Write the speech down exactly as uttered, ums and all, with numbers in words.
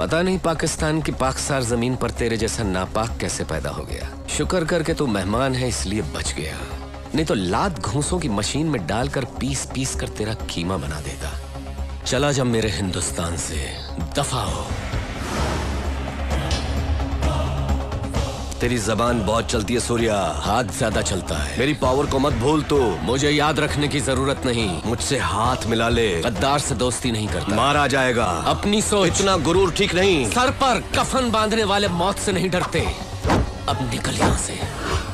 पता नहीं पाकिस्तान की पाकसार जमीन पर तेरे जैसा नापाक कैसे पैदा हो गया। शुक्र करके तू मेहमान है इसलिए बच गया, नहीं तो लात घूंसों की मशीन में डालकर पीस पीस कर तेरा कीमा बना देता। चला जा मेरे हिंदुस्तान से, दफा हो। तेरी जबान बहुत चलती है सूर्या, हाथ ज्यादा चलता है। मेरी पावर को मत भूल तू। मुझे याद रखने की जरूरत नहीं। मुझसे हाथ मिला ले, गद्दार से दोस्ती नहीं करता। मारा जाएगा। अपनी सोच। इतना गुरूर ठीक नहीं। सर पर कफन बांधने वाले मौत से नहीं डरते। अब निकल यहाँ से।